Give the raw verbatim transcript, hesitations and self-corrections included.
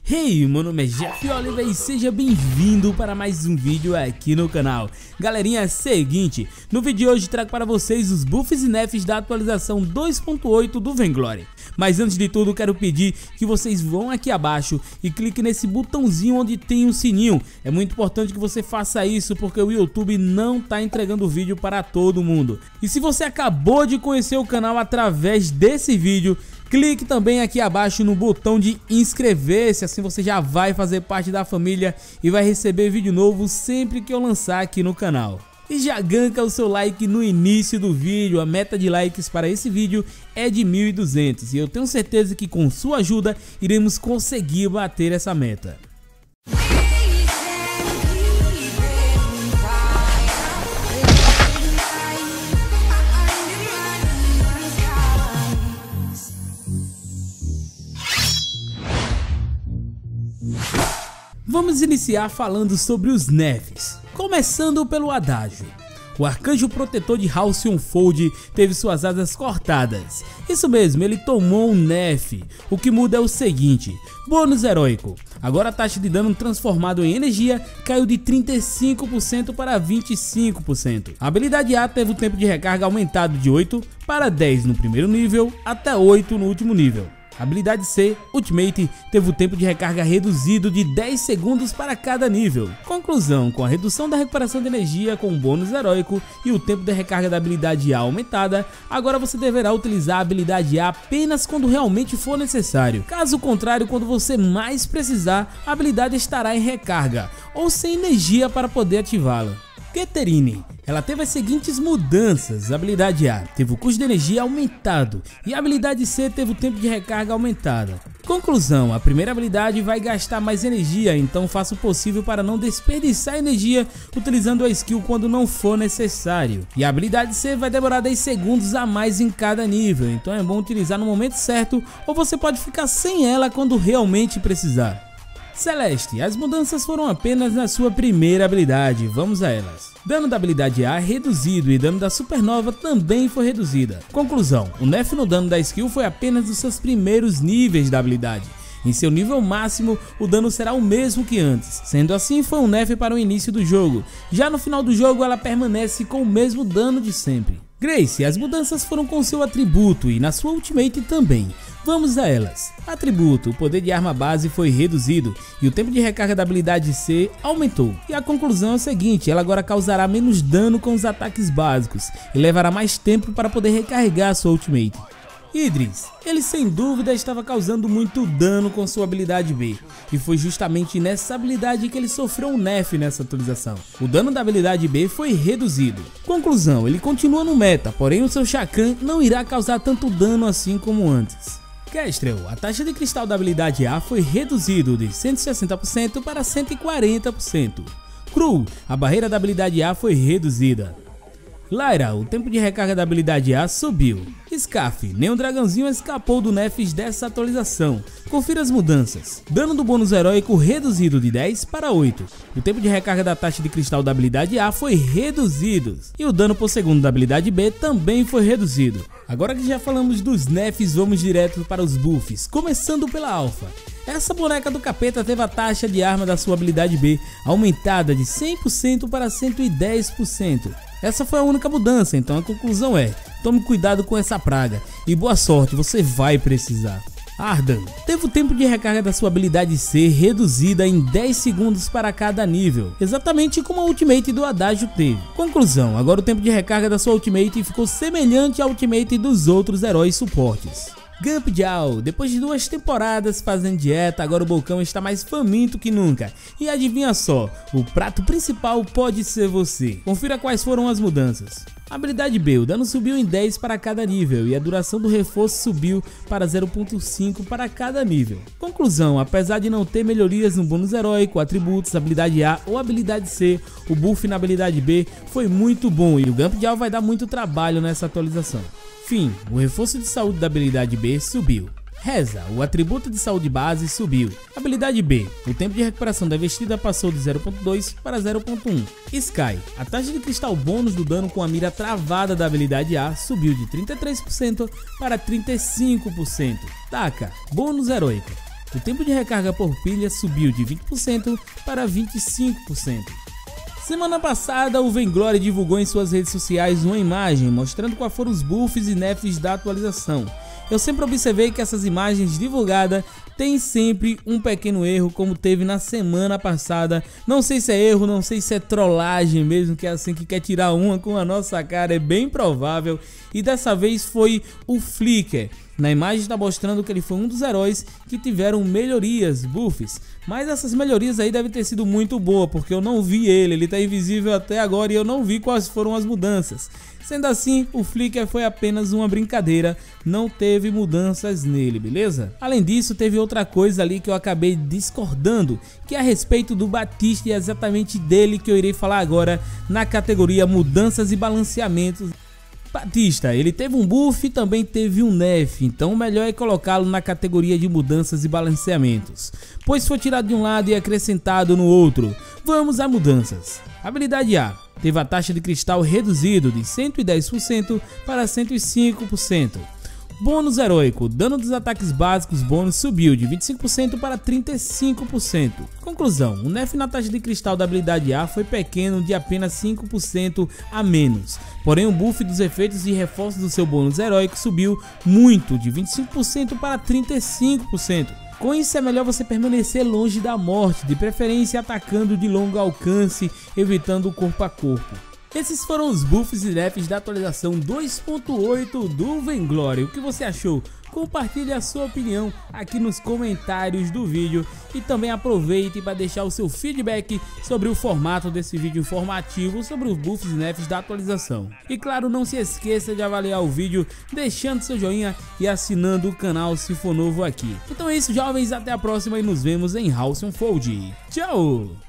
Hey, meu nome é Jeff Oliver e seja bem-vindo para mais um vídeo aqui no canal. Galerinha, é o seguinte, no vídeo de hoje trago para vocês os buffs e nerfs da atualização dois ponto oito do Vainglory. Mas antes de tudo, quero pedir que vocês vão aqui abaixo e cliquem nesse botãozinho onde tem o sininho. É muito importante que você faça isso porque o YouTube não está entregando o vídeo para todo mundo. E se você acabou de conhecer o canal através desse vídeo, clique também aqui abaixo no botão de inscrever-se, assim você já vai fazer parte da família e vai receber vídeo novo sempre que eu lançar aqui no canal. E já ganca o seu like no início do vídeo, a meta de likes para esse vídeo é de mil e duzentos e eu tenho certeza que com sua ajuda iremos conseguir bater essa meta. Vamos iniciar falando sobre os nerfs, começando pelo adágio. O arcanjo protetor de Halcyon Fold teve suas asas cortadas. Isso mesmo, ele tomou um nerf. O que muda é o seguinte: bônus heróico. Agora a taxa de dano transformado em energia caiu de trinta e cinco por cento para vinte e cinco por cento. A habilidade A teve o tempo de recarga aumentado de oito para dez no primeiro nível até oito no último nível. A habilidade C, Ultimate, teve o tempo de recarga reduzido de dez segundos para cada nível. Conclusão, com a redução da recuperação de energia com o bônus heróico e o tempo de recarga da habilidade A aumentada, agora você deverá utilizar a habilidade A apenas quando realmente for necessário. Caso contrário, quando você mais precisar, a habilidade estará em recarga ou sem energia para poder ativá-la. Keterine, ela teve as seguintes mudanças: a habilidade A teve o custo de energia aumentado e a habilidade C teve o tempo de recarga aumentada. Conclusão, a primeira habilidade vai gastar mais energia, então faça o possível para não desperdiçar energia utilizando a skill quando não for necessário. E a habilidade C vai demorar dez segundos a mais em cada nível, então é bom utilizar no momento certo ou você pode ficar sem ela quando realmente precisar. Celeste, as mudanças foram apenas na sua primeira habilidade, vamos a elas. Dano da habilidade A reduzido e dano da supernova também foi reduzida. Conclusão, o nerf no dano da skill foi apenas nos seus primeiros níveis da habilidade. Em seu nível máximo, o dano será o mesmo que antes, sendo assim foi um nerf para o início do jogo. Já no final do jogo ela permanece com o mesmo dano de sempre. Grace, as mudanças foram com seu atributo e na sua ultimate também. Vamos a elas. Atributo, o poder de arma base foi reduzido e o tempo de recarga da habilidade C aumentou. E a conclusão é o seguinte: ela agora causará menos dano com os ataques básicos e levará mais tempo para poder recarregar sua ultimate. Idris, ele sem dúvida estava causando muito dano com sua habilidade B, e foi justamente nessa habilidade que ele sofreu um nerf nessa atualização. O dano da habilidade B foi reduzido. Conclusão, ele continua no meta, porém o seu Chacan não irá causar tanto dano assim como antes. Kestrel, a taxa de cristal da habilidade A foi reduzido de cento e sessenta por cento para cento e quarenta por cento. Cru, a barreira da habilidade A foi reduzida. Lyra, o tempo de recarga da habilidade A subiu. Scarf, nenhum dragãozinho escapou do nerfs dessa atualização. Confira as mudanças. Dano do bônus heróico reduzido de dez para oito. O tempo de recarga da taxa de cristal da habilidade A foi reduzido. E o dano por segundo da habilidade B também foi reduzido. Agora que já falamos dos nerfs, vamos direto para os buffs, começando pela Alpha. Essa boneca do capeta teve a taxa de arma da sua habilidade B aumentada de cem por cento para cento e dez por cento. Essa foi a única mudança, então a conclusão é: tome cuidado com essa praga e boa sorte, você vai precisar. Ardan teve o tempo de recarga da sua habilidade C reduzida em dez segundos para cada nível, exatamente como a ultimate do adágio teve. Conclusão, agora o tempo de recarga da sua ultimate ficou semelhante à ultimate dos outros heróis suportes. Gump Jao, depois de duas temporadas fazendo dieta, agora o Bocão está mais faminto que nunca. E adivinha só, o prato principal pode ser você. Confira quais foram as mudanças. Habilidade B, o dano subiu em dez para cada nível e a duração do reforço subiu para zero ponto cinco para cada nível. Conclusão, apesar de não ter melhorias no bônus heróico, atributos, habilidade A ou habilidade C, o buff na habilidade B foi muito bom e o Gump Jao vai dar muito trabalho nessa atualização. Fim, o reforço de saúde da habilidade B subiu. Reza, o atributo de saúde base subiu. Habilidade B, o tempo de recuperação da vestida passou de zero ponto dois para zero ponto um. Sky, a taxa de cristal bônus do dano com a mira travada da habilidade A subiu de trinta e três por cento para trinta e cinco por cento. Taka, bônus heróico. O tempo de recarga por pilha subiu de vinte por cento para vinte e cinco por cento. Semana passada, o Vainglory divulgou em suas redes sociais uma imagem mostrando quais foram os buffs e nerfs da atualização. Eu sempre observei que essas imagens divulgadas têm sempre um pequeno erro, como teve na semana passada. Não sei se é erro, não sei se é trollagem mesmo, que é assim que quer tirar uma com a nossa cara, é bem provável. E dessa vez foi o Flicker. Na imagem está mostrando que ele foi um dos heróis que tiveram melhorias, buffs. Mas essas melhorias aí devem ter sido muito boas, porque eu não vi ele, ele está invisível até agora e eu não vi quais foram as mudanças. Sendo assim, o Flicker foi apenas uma brincadeira, não teve mudanças nele, beleza? Além disso, teve outra coisa ali que eu acabei discordando, que é a respeito do Batista, e é exatamente dele que eu irei falar agora na categoria mudanças e balanceamentos. Batista, ele teve um buff e também teve um nerf, então o melhor é colocá-lo na categoria de mudanças e balanceamentos, pois foi tirado de um lado e acrescentado no outro. Vamos a mudanças. Habilidade A. Teve a taxa de cristal reduzido de cento e dez por cento para cento e cinco por cento. Bônus heróico, dano dos ataques básicos bônus subiu de vinte e cinco por cento para trinta e cinco por cento. Conclusão, o nerf na taxa de cristal da habilidade A foi pequeno, de apenas cinco por cento a menos. Porém o buff dos efeitos e reforços do seu bônus heróico subiu muito, de vinte e cinco por cento para trinta e cinco por cento. Com isso é melhor você permanecer longe da morte, de preferência atacando de longo alcance, evitando o corpo a corpo. Esses foram os buffs e nerfs da atualização dois ponto oito do Vainglory. O que você achou? Compartilhe a sua opinião aqui nos comentários do vídeo e também aproveite para deixar o seu feedback sobre o formato desse vídeo informativo sobre os buffs e nerfs da atualização. E claro, não se esqueça de avaliar o vídeo deixando seu joinha e assinando o canal se for novo aqui. Então é isso, jovens, até a próxima e nos vemos em House on Fold. Tchau!